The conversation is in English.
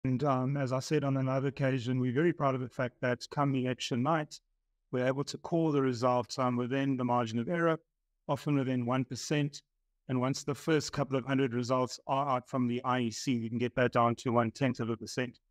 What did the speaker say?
And as I said on another occasion, we're very proud of the fact that come election night, we're able to call the results within the margin of error, often within 1%. And once the first couple of hundred results are out from the IEC, we can get that down to 1/10 of a percent.